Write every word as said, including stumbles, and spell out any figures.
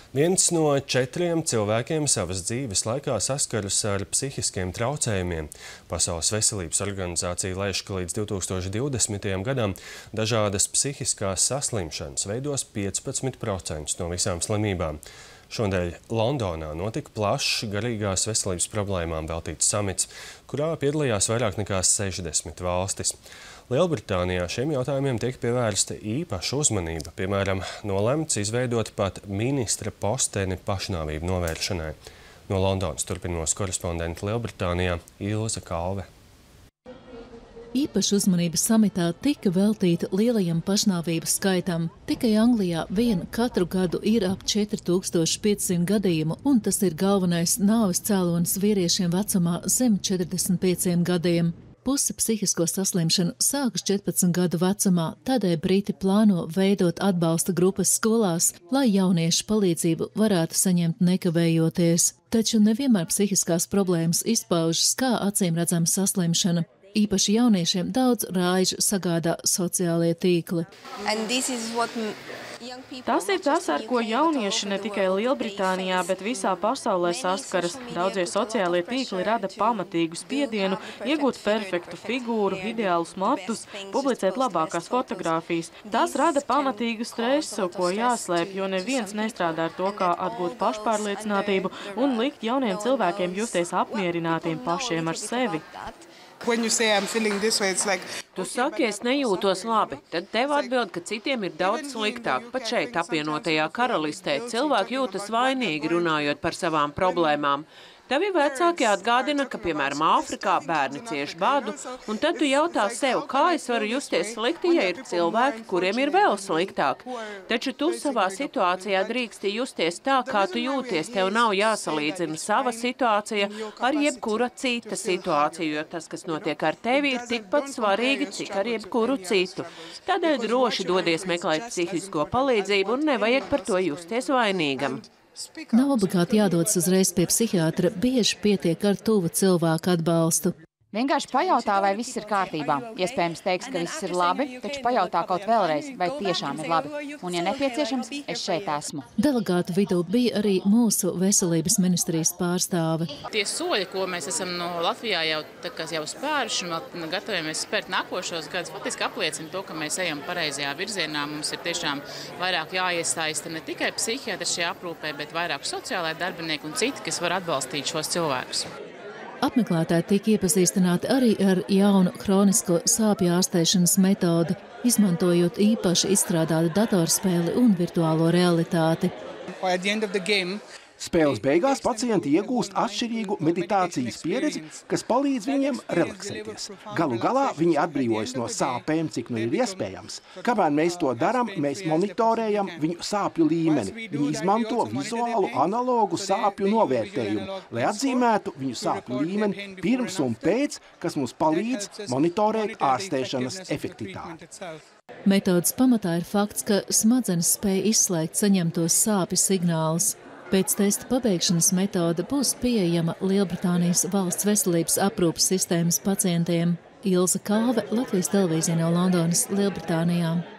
Viens no četriem cilvēkiem savas dzīves laikā saskaras ar psihiskiem traucējumiem. Pasaules veselības organizācija lēš, ka līdz divtūkstoš divdesmitajam gadam dažādas psihiskās saslimšanas veidos piecpadsmit procentus no visām slimībām. Šodien Londonā notika plašs garīgās veselības problēmām veltīts samits, kurā piedalījās vairāk nekā sešdesmit valstis. Lielbritānijā šiem jautājumiem tiek pievērsta īpaša uzmanība, piemēram, nolemts izveidot pat ministra posteni pašnāvību novēršanai. No Londonas turpinās korespondente Lielbritānijā Ilze Kalve. Īpaša uzmanība samitā tika veltīta lielajam pašnāvību skaitam. Tikai Anglijā vien katru gadu ir ap četri tūkstoši piecsimt gadījumu, un tas ir galvenais nāves cēlonis vīriešiem vecumā zem četrdesmit pieciem gadiem. Puse psihisko saslimšanu sākas četrpadsmit gadu vecumā, tādēļ Briti plāno veidot atbalsta grupas skolās, lai jaunieši palīdzību varētu saņemt nekavējoties. Taču nevienmēr psihiskās problēmas izpaužas kā acīmredzama saslimšana. Īpaši jauniešiem daudz rāžu sagādā sociālie tīkli. Tas ir tas, ar ko jaunieši ne tikai Lielbritānijā, bet visā pasaulē saskaras. Daudzie sociālie tīkli rada pamatīgu spiedienu, iegūt perfektu figūru, ideālus matus, publicēt labākās fotogrāfijas. Tas rada pamatīgu stresu, ko jāslēp, jo neviens nestrādā ar to, kā atgūt pašpārliecinātību un likt jauniem cilvēkiem justies apmierinātiem pašiem ar sevi. Tu saki, es nejūtos labi, tad tev atbild, ka citiem ir daudz sliktāk. Pat šeit apvienotajā karalistē cilvēki jūtas vainīgi runājot par savām problēmām. Tavi vecāki atgādina, ka, piemēram, Āfrikā bērni cieš badu, un tad tu jautā sev, kā es varu justies slikti, ja ir cilvēki, kuriem ir vēl sliktāk. Taču tu savā situācijā drīksti justies tā, kā tu jūties. Tev nav jāsalīdzina sava situācija ar jebkura cita situāciju, jo tas, kas notiek ar tevi, ir tikpat svarīgi, cik ar jebkuru citu. Tādēļ droši dodies meklēt psihisko palīdzību un nevajag par to justies vainīgam. Nav obligāti jādodas uzreiz pie psihiatra, bieži pietiek ar tuvu cilvēku atbalstu. Vienkārši pajautā, vai viss ir kārtībā. Iespējams teiks, ka viss ir labi, taču pajautā kaut vēlreiz, vai tiešām ir labi. Un, ja nepieciešams, es šeit esmu. Delegātu vidū bija arī mūsu veselības ministrijas pārstāve. Tie soļi, ko mēs esam no Latvijā jau, jau spēruši un gatavojamies spērt nākošos gadus, faktiski apliecina to, ka mēs ejam pareizajā virzienā. Mums ir tiešām vairāk jāiesaista ne tikai psihiatri šajā aprūpē, bet vairāk sociālai darbinieki un citi, kas var atbalstīt šos cilvēkus. Apmeklētāji tika iepazīstināti arī ar jaunu hronisko sāpju ārstēšanas metodi, izmantojot īpaši izstrādātu datorspēli un virtuālo realitāti. Spēles beigās pacienti iegūst atšķirīgu meditācijas pieredzi, kas palīdz viņiem relaksēties. Galu galā viņi atbrīvojas no sāpēm, cik nu ir iespējams. Kamēr mēs to darām, mēs monitorējam viņu sāpju līmeni. Viņi izmanto vizuālu analogu sāpju novērtējumu, lai atzīmētu viņu sāpju līmeni pirms un pēc, kas mums palīdz monitorēt ārstēšanas efektivitāti. Metodas pamatā ir fakts, ka smadzenes spēj izslēgt saņemtos sāpju signālus. Pēc testa pabeigšanas metode būs pieejama Lielbritānijas valsts veselības aprūpes sistēmas pacientiem. Ilze Kalve, Latvijas televīzija no Londonas, Lielbritānijā.